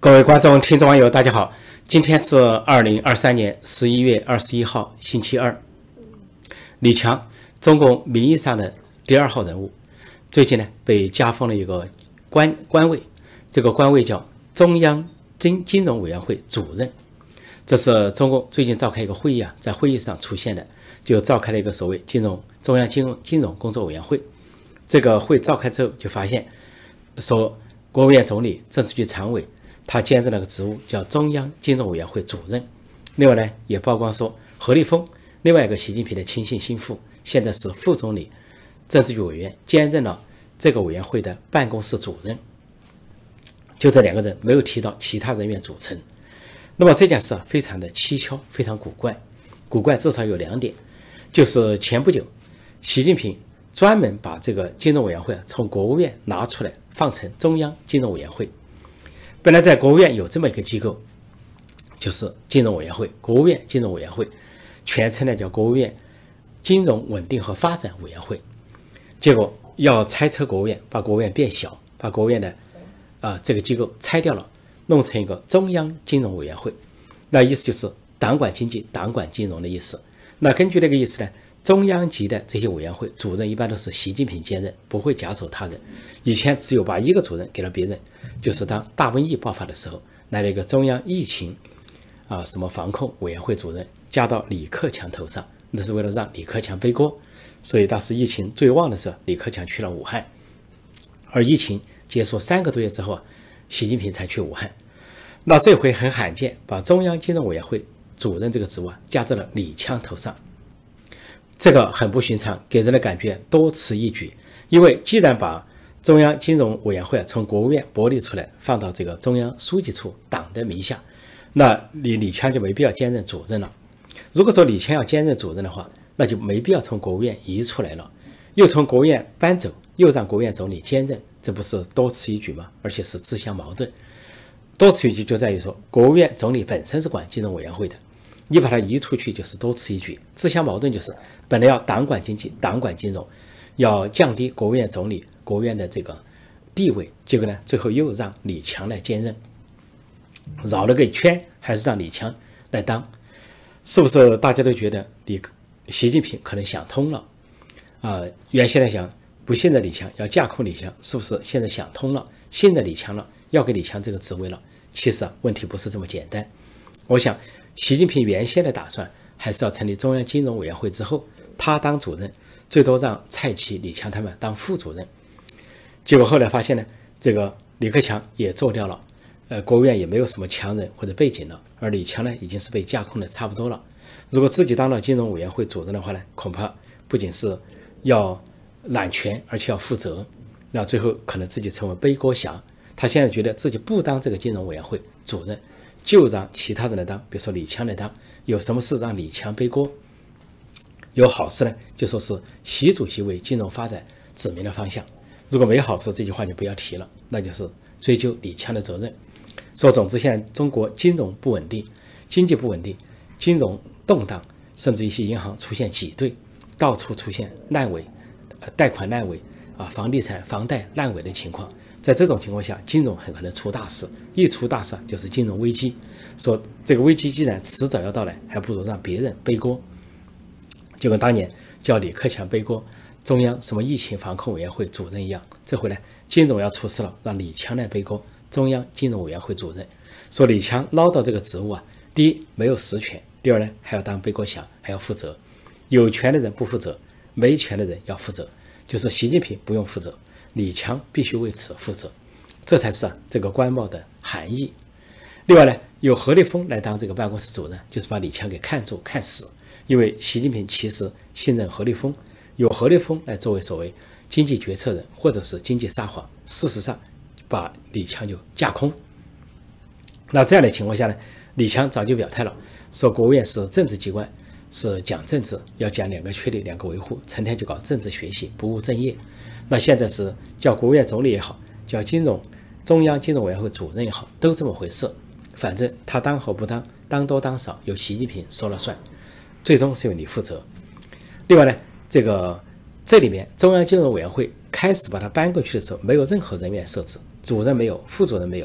各位观众、听众、网友，大家好！今天是2023年11月21号，星期二。李强，中共名义上的第2号人物，最近呢被加封了一个官位，这个官位叫中央金融委员会主任。这是中共最近召开一个会议在会议上出现的，就召开了一个所谓中央金融工作委员会。这个会召开之后，就发现说国务院总理、政治局常委。他兼任了个职务叫中央金融委员会主任。另外呢，也曝光说何立峰，另外一个习近平的亲信心腹，现在是副总理、政治局委员，兼任了这个委员会的办公室主任。就这两个人，没有提到其他人员组成。那么这件事非常的蹊跷，非常古怪。古怪至少有2点，就是前不久，习近平专门把这个金融委员会从国务院拿出来，放成中央金融委员会。本来在国务院有这么一个机构，就是金融委员会，国务院金融委员会，全称呢叫国务院金融稳定和发展委员会。结果要拆撤国务院，把国务院变小，把国务院的这个机构拆掉了，弄成一个中央金融委员会。那意思就是党管经济、党管金融的意思。那根据这个意思呢，中央级的这些委员会主任一般都是习近平兼任，不会假手他人。以前只有把一个主任给了别人，就是当大瘟疫爆发的时候，来了一个中央疫情什么防控委员会主任，加到李克强头上，那是为了让李克强背锅。所以当时疫情最旺的时候，李克强去了武汉，而疫情结束3个多月之后习近平才去武汉。那这回很罕见，把中央金融委员会主任这个职务加在了李强头上。这个很不寻常，给人的感觉多此一举。因为既然把中央金融委员会从国务院剥离出来，放到这个中央书记处党的名下，那李强就没必要兼任主任了。如果说李强要兼任主任的话，那就没必要从国务院移出来了，又从国务院搬走，又让国务院总理兼任，这不是多此一举吗？而且是自相矛盾。多此一举就在于说，国务院总理本身是管金融委员会的，你把它移出去就是多此一举。自相矛盾就是本来要党管经济、党管金融，要降低国务院总理、国务院的这个地位，结果呢，最后又让李强来兼任，绕了个圈，还是让李强来当。是不是大家都觉得习近平可能想通了原先来想不信任李强，要架空李强，是不是现在想通了，信任李强了，要给李强这个职位了？其实问题不是这么简单。我想习近平原先的打算还是要成立中央金融委员会之后，他当主任，最多让蔡奇、李强他们当副主任。结果后来发现呢，这个李克强也做掉了，国务院也没有什么强人或者背景了，而李强呢已经是被架空的差不多了。如果自己当了金融委员会主任的话呢，恐怕不仅是要揽权，而且要负责，那最后可能自己成为背锅侠。他现在觉得自己不当这个金融委员会主任，就让其他人来当，比如说李强来当，有什么事让李强背锅。有好事呢，就说是习主席为金融发展指明了方向；如果没好事，这句话就不要提了，那就是追究李强的责任。说总之，现在中国金融不稳定，经济不稳定，金融动荡，甚至一些银行出现挤兑，到处出现烂尾、贷款烂尾房地产、房贷烂尾的情况。在这种情况下，金融很可能出大事，一出大事就是金融危机。说这个危机既然迟早要到来，还不如让别人背锅。就跟当年叫李克强背锅中央什么疫情防控委员会主任一样，这回呢金融要出事了，让李强来背锅中央金融委员会主任。说李强捞到这个职务第一没有实权，第二呢还要当背锅侠，还要负责。有权的人不负责，没权的人要负责，就是习近平不用负责，李强必须为此负责，这才是这个官帽的含义。另外呢，有何立峰来当这个办公室主任，就是把李强给看住看死。因为习近平其实信任何立峰，有何立峰来作为所谓经济决策人或者是经济撒谎，事实上把李强就架空。那这样的情况下呢，李强早就表态了，说国务院是政治机关，是讲政治，要讲2个确立2个维护，成天就搞政治学习，不务正业。那现在是叫国务院总理也好，叫中央金融委员会主任也好，都这么回事。反正他当和不当，当多当少由习近平说了算，最终是由你负责。另外呢，这里面中央金融委员会开始把它搬过去的时候，没有任何人员设置，主任没有，副主任没有，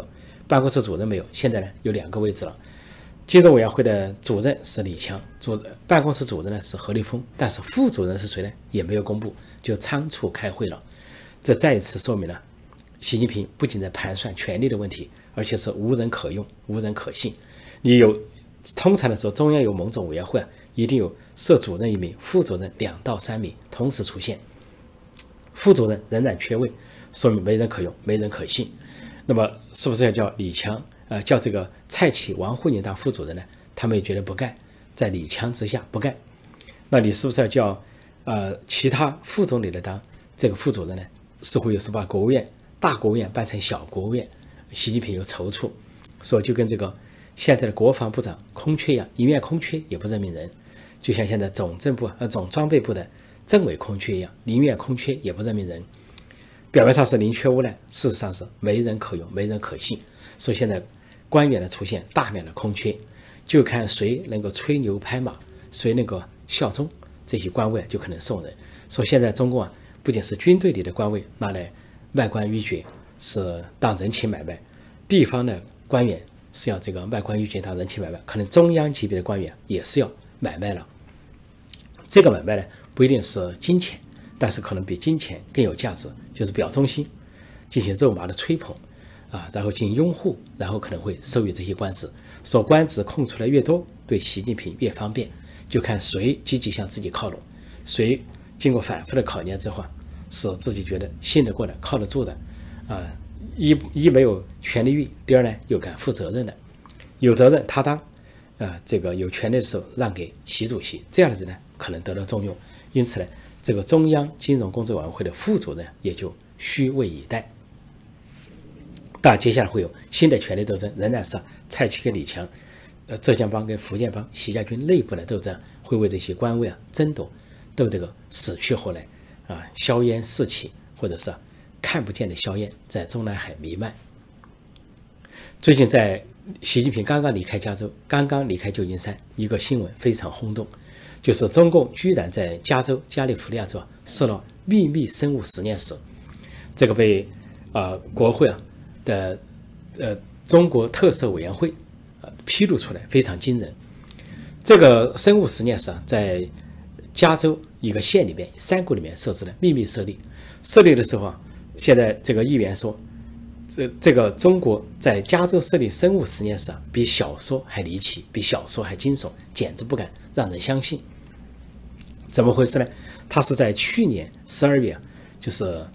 办公室主任没有，现在呢有2个位置了。金融委员会的主任是李强，办公室主任呢是何立峰，但是副主任是谁呢？也没有公布，就仓促开会了。这再一次说明了，习近平不仅在盘算权力的问题，而且是无人可用、无人可信。你有通常的时候，中央有某种委员会一定有设主任1名，副主任2到3名同时出现，副主任仍然缺位，说明没人可用、没人可信。那么是不是要叫李强？叫这个蔡奇、王沪宁当副主任呢？他们也觉得不干，在李强之下不干。那你是不是要叫其他副总理来当这个副主任呢？似乎又是把大国务院办成小国务院。习近平有踌躇，说就跟这个现在的国防部长空缺一样，一面空缺也不任命人，就像现在总装备部的政委空缺一样，一面空缺也不任命人。表面上是宁缺毋滥，事实上是没人可用、没人可信。所以现在官员呢出现大量的空缺，就看谁能够吹牛拍马，谁能够效忠，这些官位就可能送人。所以现在中共不仅是军队里的官位拿来卖官鬻爵，是当人情买卖，地方的官员是要这个卖官鬻爵当人情买卖，可能中央级别的官员也是要买卖了。这个买卖呢不一定是金钱，但是可能比金钱更有价值，就是表忠心，进行肉麻的吹捧然后进行拥护，然后可能会授予这些官职。说官职空出来越多，对习近平越方便，就看谁积极向自己靠拢，谁经过反复的考验之后是自己觉得信得过的、靠得住的一没有权力欲，第二呢又敢负责任的，有责任他当这个有权力的时候让给习主席，这样的人呢可能得到重用。因此呢，这个中央金融工作委员会的副主任也就虚位以待。当然接下来会有新的权力斗争，仍然是蔡奇跟李强，浙江帮跟福建帮、习家军内部的斗争，会为这些官位争夺，斗这个死去活来硝烟四起，或者是看不见的硝烟在中南海弥漫。最近在习近平刚刚离开加州，刚刚离开旧金山，一个新闻非常轰动，就是中共居然在加州加利福尼亚州设了秘密生物实验室，这个被国会的中国特色委员会披露出来，非常惊人。这个生物实验室在加州一个县里面山谷里面设置的秘密设立。设立的时候现在这个议员说，这个中国在加州设立生物实验室比小说还离奇，比小说还惊悚，简直不敢让人相信。怎么回事呢？他是在去年12月，就是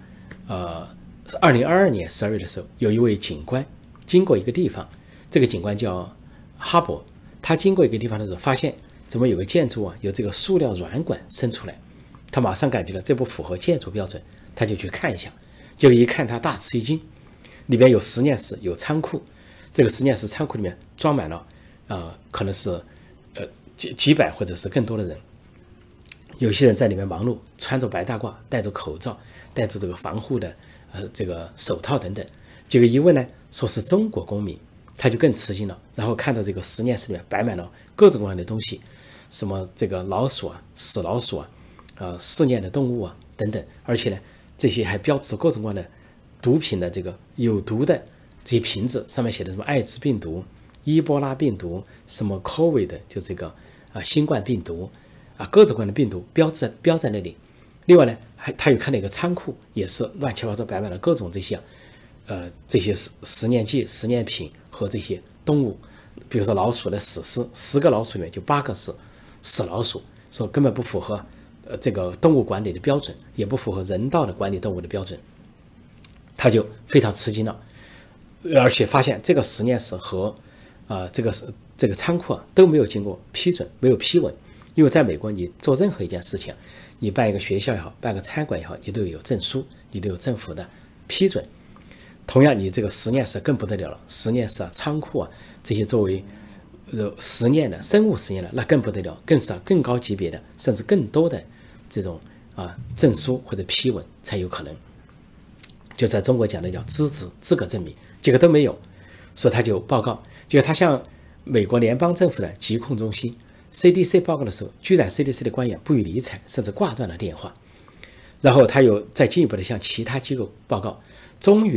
2022年12月的时候，有一位警官经过一个地方，这个警官叫哈勃，他经过一个地方的时候，发现怎么有个建筑有这个塑料软管伸出来，他马上感觉到这不符合建筑标准，他就去看一下，就一看他大吃一惊，里面有实验室，有仓库，这个实验室仓库里面装满了可能是几百或者是更多的人，有些人在里面忙碌，穿着白大褂，戴着口罩，戴着这个防护的这个手套等等。结果一问呢，说是中国公民，他就更吃惊了。然后看到这个实验室里面摆满了各种各样的东西，什么这个老鼠死老鼠试验的动物等等，而且呢，这些还标志各种各样的毒品的这个有毒的这些瓶子，上面写的什么艾滋病毒、伊波拉病毒、什么 COVID 的，就这个新冠病毒各种各样的病毒标在那里。另外呢，他有看到一个仓库，也是乱七八糟摆满了各种这些实验剂、实验品和这些动物，比如说老鼠的死尸，10个老鼠里面就8个是死老鼠，说根本不符合这个动物管理的标准，也不符合人道的管理动物的标准，他就非常吃惊了，而且发现这个实验室和这个仓库都没有经过批准，没有批文。因为在美国，你做任何一件事情，你办一个学校也好，办个餐馆也好，你都有证书，你都有政府的批准。同样，你这个实验室更不得了了，实验室仓库这些作为实验的生物实验的，那更不得了，更是更高级别的，甚至更多的这种证书或者批文才有可能。就在中国讲的叫资格证明，这个都没有，所以他就报告，结果他向美国联邦政府的疾控中心 CDC 报告的时候，居然 CDC 的官员不予理睬，甚至挂断了电话。然后他又再进一步的向其他机构报告，终于呢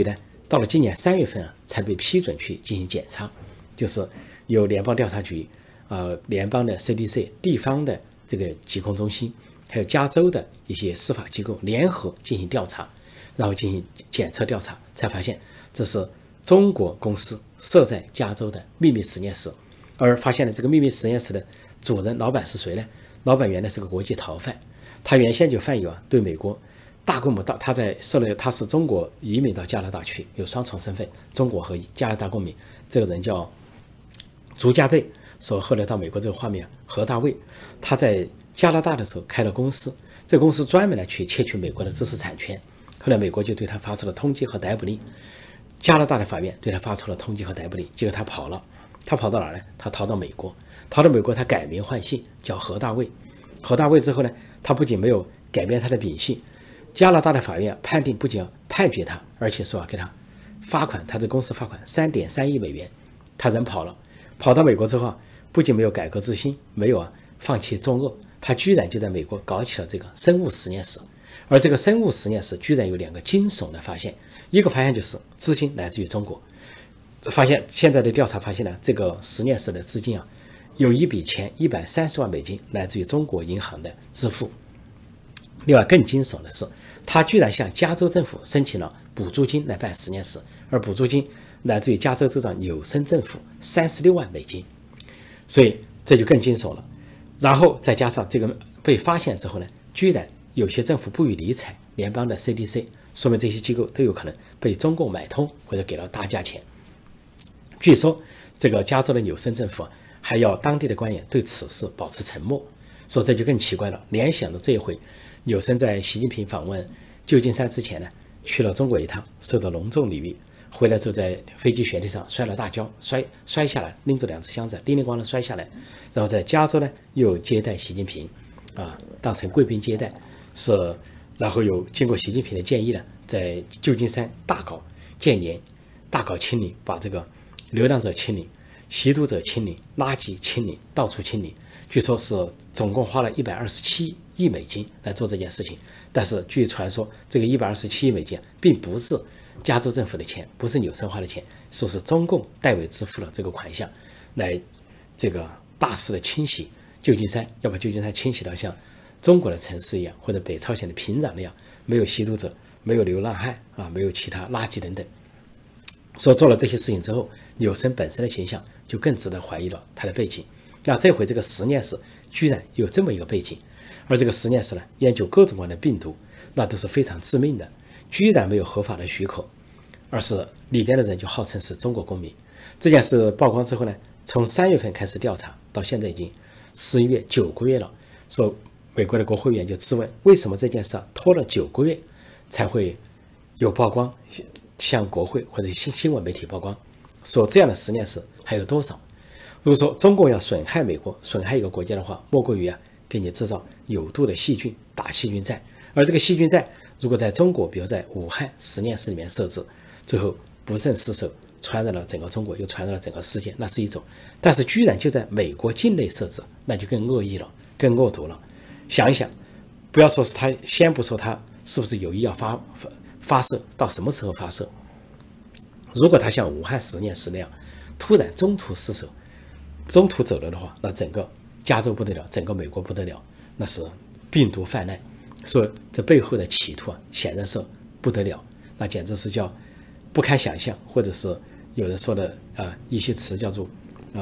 到了今年3月份啊，才被批准去进行检查，就是由联邦调查局、联邦的 CDC、地方的这个疾控中心，还有加州的一些司法机构联合进行调查，然后进行检测调查，才发现这是中国公司设在加州的秘密实验室。而发现了这个秘密实验室的主人老板是谁呢？老板原来是个国际逃犯，他原先就犯有对美国大规模他是中国移民到加拿大去，有双重身份，中国和加拿大公民。这个人叫朱家贝，说后来到美国这个画面何大卫，他在加拿大的时候开了公司，这个公司专门来去窃取美国的知识产权。后来美国就对他发出了通缉和逮捕令，加拿大的法院对他发出了通缉和逮捕令，结果他跑了。他跑到哪儿呢？他逃到美国，他改名换姓叫何大卫。何大卫之后呢，他不仅没有改变他的秉性，加拿大的法院判定不仅要判决他，而且说给他罚款，他这公司罚款3.3亿美元。他人跑了，跑到美国之后，不仅没有改革之心，没有放弃作恶，他居然就在美国搞起了这个生物实验室。而这个生物实验室居然有2个惊悚的发现，一个发现就是资金来自于中国。发现现在的调查发现呢，这个实验室的资金有一笔钱130万美金来自于中国银行的支付。另外更惊悚的是，他居然向加州政府申请了补助金来办实验室，而补助金来自于加州州长纽森政府36万美金，所以这就更惊悚了。然后再加上这个被发现之后呢，居然有些政府不予理睬，联邦的 CDC， 说明这些机构都有可能被中共买通或者给了大价钱。据说这个加州的纽森政府还要当地的官员对此事保持沉默，说这就更奇怪了。联想到这一回，纽森在习近平访问旧金山之前呢，去了中国一趟，受到隆重礼遇，回来之后在飞机舷梯上摔了大跤，摔下来，拎着2只箱子，叮铃咣啷摔下来。然后在加州呢，又接待习近平，当成贵宾接待，然后又经过习近平的建议呢，在旧金山大搞建言，大搞清理，把这个流浪者清理，吸毒者清理，垃圾清理，到处清理。据说是总共花了127亿美金来做这件事情。但是据传说，这个127亿美金并不是加州政府的钱，不是纽森花的钱，说是中共代为支付了这个款项，来这个大肆的清洗旧金山，要把旧金山清洗到像中国的城市一样，或者北朝鲜的平壤那样，没有吸毒者，没有流浪汉没有其他垃圾等等。说做了这些事情之后，纽森本身的形象就更值得怀疑了他的背景。那这回这个实验室居然有这么一个背景，而这个实验室呢，研究各种各样的病毒，那都是非常致命的，居然没有合法的许可，而是里边的人就号称是中国公民。这件事曝光之后呢，从3月份开始调查，到现在已经11月9个月了。说美国的国会议员就质问，为什么这件事拖了9个月才会有曝光，向国会或者新闻媒体曝光，说这样的实验室还有多少？如果说中共要损害美国、损害一个国家的话，莫过于给你制造有毒的细菌，打细菌战。而这个细菌战，如果在中国，比如在武汉实验室里面设置，最后不慎失手，传染了整个中国，又传染了整个世界，那是一种。但是居然就在美国境内设置，那就更恶意了，更恶毒了。想一想，不要说是他，先不说他是不是有意要发射，到什么时候发射？如果他像武汉实验室那样，突然中途失手，中途走了的话，那整个加州不得了，整个美国不得了，那是病毒泛滥。说这背后的企图显然是不得了，那简直是叫不堪想象，或者是有人说的一些词叫做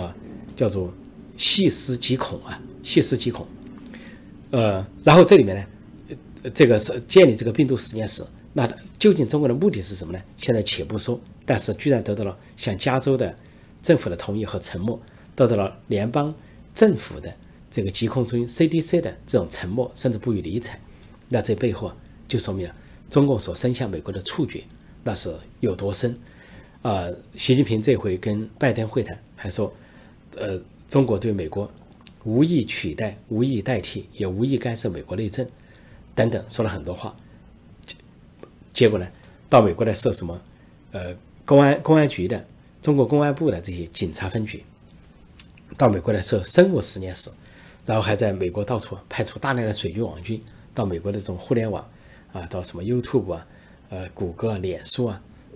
细思极恐细思极恐。然后这里面呢，这个是建立这个病毒实验室，那究竟中国的目的是什么呢？现在且不说，但是居然得到了像加州的政府的同意和沉默，得到了联邦政府的这个疾控中心 CDC 的这种沉默，甚至不予理睬，那这背后就说明了中共所伸向美国的触觉那是有多深。习近平这回跟拜登会谈还说，中国对美国无意取代、无意代替，也无意干涉美国内政等等，说了很多话。结果呢，到美国来设什么公安局的、中国公安部的这些警察分局，到美国来设生物实验室，然后还在美国到处派出大量的水军网军到美国的这种互联网到什么 YouTube 谷歌脸书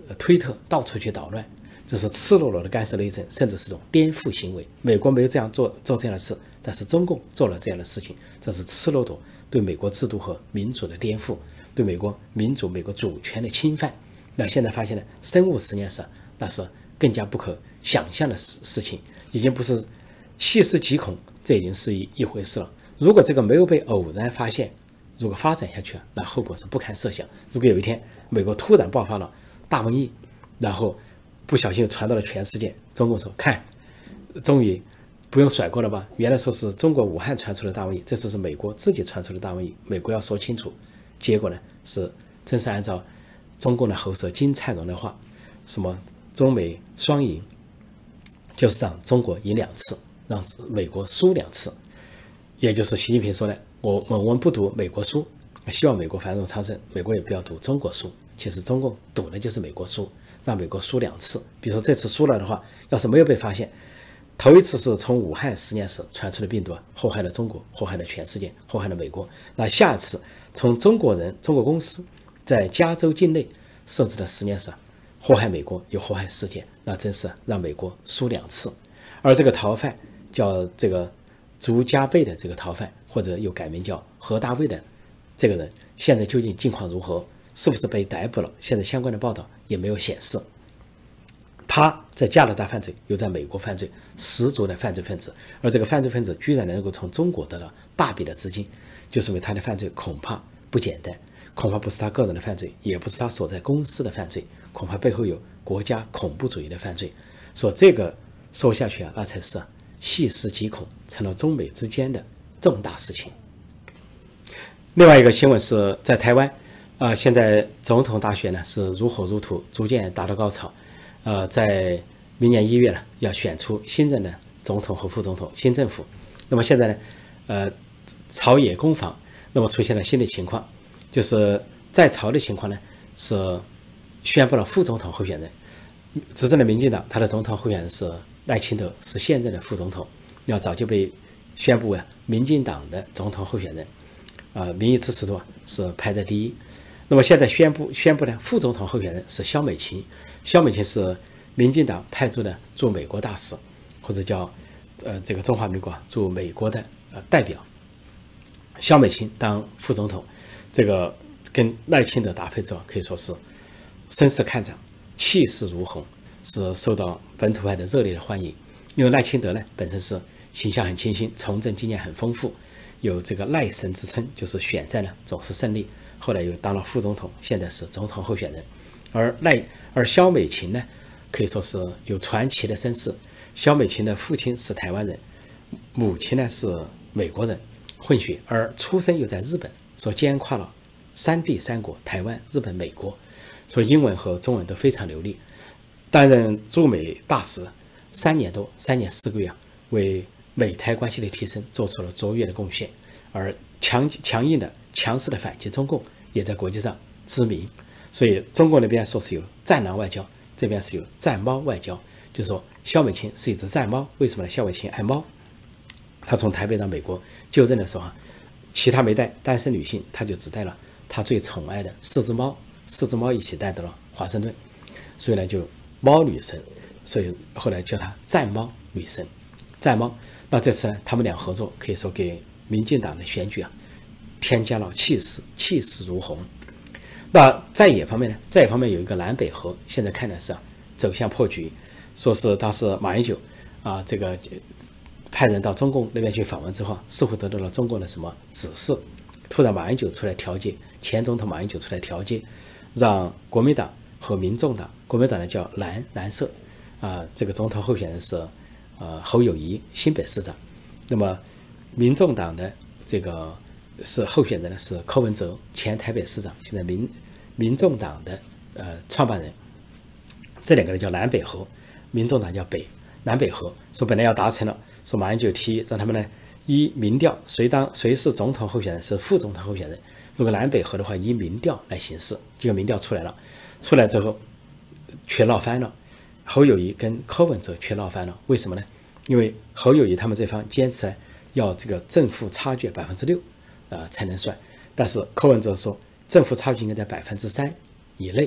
推特到处去捣乱，这是赤裸裸的干涉内政，甚至是一种颠覆行为。美国没有这样做这样的事，但是中共做了这样的事情，这是赤裸裸对美国制度和民主的颠覆，对美国民主、美国主权的侵犯。那现在发现呢，生物实验室那是更加不可想象的事情，已经不是细思极恐，这已经是一回事了。如果这个没有被偶然发现，如果发展下去了，那后果是不堪设想。如果有一天美国突然爆发了大瘟疫，然后不小心传到了全世界，中国说看，终于不用甩锅了吧？原来说是中国武汉传出的大瘟疫，这次是美国自己传出的大瘟疫，美国要说清楚。结果呢是真是按照中共的喉舌金灿荣的话，什么中美双赢，就是让中国赢2次，让美国输2次。也就是习近平说的，我们不赌美国输，希望美国繁荣昌盛，美国也不要赌中国输。其实中共赌的就是美国输，让美国输2次。比如说这次输了的话，要是没有被发现，头一次是从武汉实验室传出的病毒，祸害了中国，祸害了全世界，祸害了美国。那下一次从中国公司在加州境内设置的实验室，祸害美国又祸害世界，那真是让美国输2次。而这个逃犯叫这个朱家贝的这个逃犯，或者又改名叫何大卫的这个人，现在究竟境况如何？是不是被逮捕了？现在相关的报道也没有显示。他在加拿大犯罪，又在美国犯罪，十足的犯罪分子。而这个犯罪分子居然能够从中国得到大笔的资金，就是因为他的犯罪恐怕不简单，恐怕不是他个人的犯罪，也不是他所在公司的犯罪，恐怕背后有国家恐怖主义的犯罪。说这个说下去啊，那才是细思极恐，成了中美之间的重大事情。另外一个新闻是在台湾，现在总统大选呢是如火如荼，逐渐达到高潮。在明年1月呢，要选出新任的总统和副总统，新政府。那么现在呢，朝野攻防，那么出现了新的情况，就是在朝的情况呢是宣布了副总统候选人，执政的民进党他的总统候选人是赖清德，是现任的副总统，要早就被宣布为民进党的总统候选人，民意支持度是排在第1。那么现在宣布的副总统候选人是萧美琴，萧美琴是民进党派驻的驻美国大使，或者叫这个中华民国驻美国的代表。萧美琴当副总统，这个跟赖清德搭配之后，可以说是声势看涨，气势如虹，是受到本土派的热烈的欢迎。因为赖清德呢本身是形象很清新，从政经验很丰富，有这个赖神之称，就是选战呢总是胜利。后来又当了副总统，现在是总统候选人。而萧美琴呢，可以说是有传奇的身世。萧美琴的父亲是台湾人，母亲呢是美国人，混血，而出生又在日本，所兼跨了3地3国，台湾、日本、美国，所以英文和中文都非常流利。担任驻美大使3年多，3年4个月，为美台关系的提升做出了卓越的贡献。而强硬的、强势的反击中共，也在国际上知名。所以中国那边说是有战狼外交，这边是有战猫外交，就是说萧美琴是一只战猫。为什么呢？萧美琴爱猫，她从台北到美国就任的时候，其他没带单身女性，她就只带了她最宠爱的4只猫，4只猫一起带到了华盛顿，所以呢就猫女神，所以后来叫她战猫女神，战猫。那这次呢，他们俩合作，可以说给民进党的选举添加了气势，气势如虹。那在野方面呢？在野方面有一个蓝北河，现在看的是走向破局，说是当时马英九这个派人到中共那边去访问之后，似乎得到了中共的什么指示，突然马英九出来调解，前总统马英九出来调解，让国民党和民众党，国民党呢叫蓝色这个总统候选人是侯友宜，新北市长，那么民众党的这个是候选人呢是柯文哲，前台北市长，现在民众党的创办人。这2个人叫南北合，民众党叫南北合。说本来要达成了，说马英九提议让他们呢依民调谁是总统候选人，是副总统候选人，如果南北合的话依民调来行事。这个民调出来了，出来之后却闹翻了，侯友宜跟柯文哲却闹翻了。为什么呢？因为侯友宜他们这方坚持要这个正负差距6%才能算，但是柯文哲说正负差距应该在3%以内，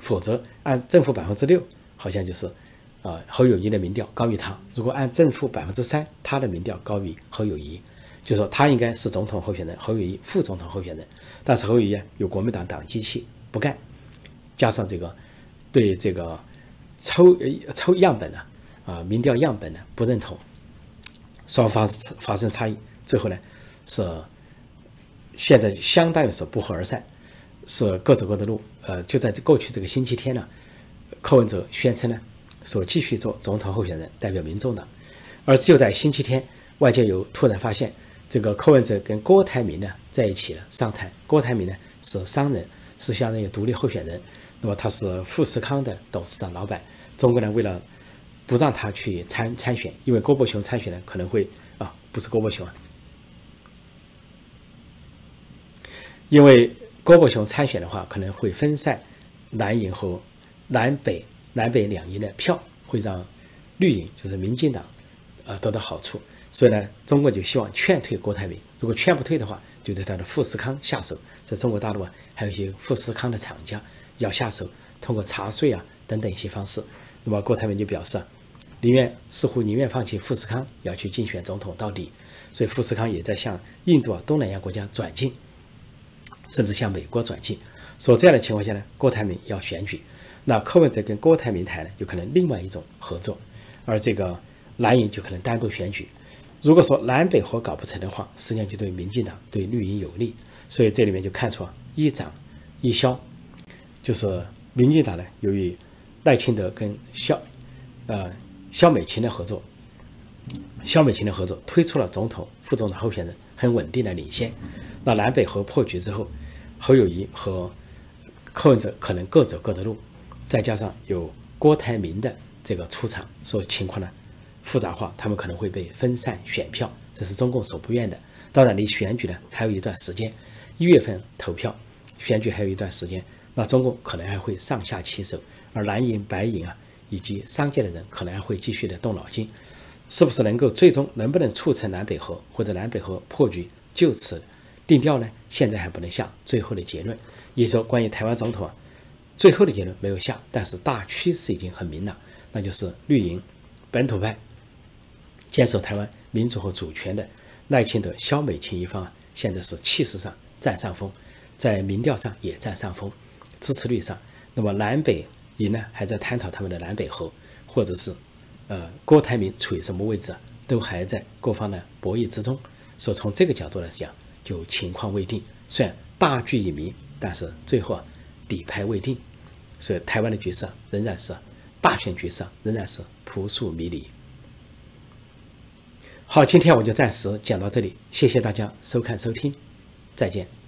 否则按正负6%，好像就是侯友宜的民调高于他。如果按正负3%，他的民调高于侯友宜，就说他应该是总统候选人，侯友宜副总统候选人。但是侯友宜有国民党党机器不干，加上这个对这个抽样本民调样本不认同，双方发生差异，最后呢是现在相当于是不欢而散，是各走各的路。就在过去这个星期天呢，柯文哲宣称呢说继续做总统候选人，代表民众党。而就在星期天，外界有突然发现，这个柯文哲跟郭台铭呢在一起了商谈。郭台铭呢是商人，是相当于独立候选人，那么他是富士康的董事长老板。中国呢为了不让他去参选，因为郭伯雄参选呢可能会不是郭伯雄因为郭伯雄参选的话可能会分散蓝营和南北两营的票，会让绿营就是民进党得到好处。所以呢，中国就希望劝退郭台铭，如果劝不退的话，就对他的富士康下手。在中国大陆还有一些富士康的厂家要下手，通过查税等等一些方式。那么郭台铭就表示似乎宁愿放弃富士康，要去竞选总统到底。所以富士康也在向印度东南亚国家转进，甚至向美国转进。所以这样的情况下呢，郭台铭要选举，那柯文哲跟郭台铭谈呢，有可能另外一种合作，而这个蓝营就可能单独选举。如果说南北合搞不成的话，实际上就对民进党对绿营有利。所以这里面就看出一涨一消，就是民进党呢，由于赖清德跟萧美琴的合作，推出了总统副总统候选人，很稳定的领先。那南北合破局之后，侯友宜和柯文哲可能各走各的路，再加上有郭台铭的这个出场，所以情况呢复杂化，他们可能会被分散选票，这是中共所不愿的。当然离选举呢还有一段时间，1月份投票，选举还有一段时间，那中共可能还会上下其手，而蓝营白营以及商界的人可能还会继续的动脑筋，是不是最终能不能促成南北合，或者南北合破局就此定调呢？现在还不能下最后的结论。也就是说，关于台湾总统最后的结论没有下，但是大趋势已经很明朗，那就是绿营本土派坚守台湾民主和主权的赖清德、萧美琴一方现在是气势上占上风，在民调上也占上风，支持率上。那么南北营呢还在探讨他们的南北合，或者是郭台铭处于什么位置都还在各方的博弈之中。所以从这个角度来讲，就情况未定，虽然大局已明，但是最后底牌未定。所以台湾的局势仍然是大选局势仍然是扑朔迷离。好，今天我就暂时讲到这里，谢谢大家收看收听，再见。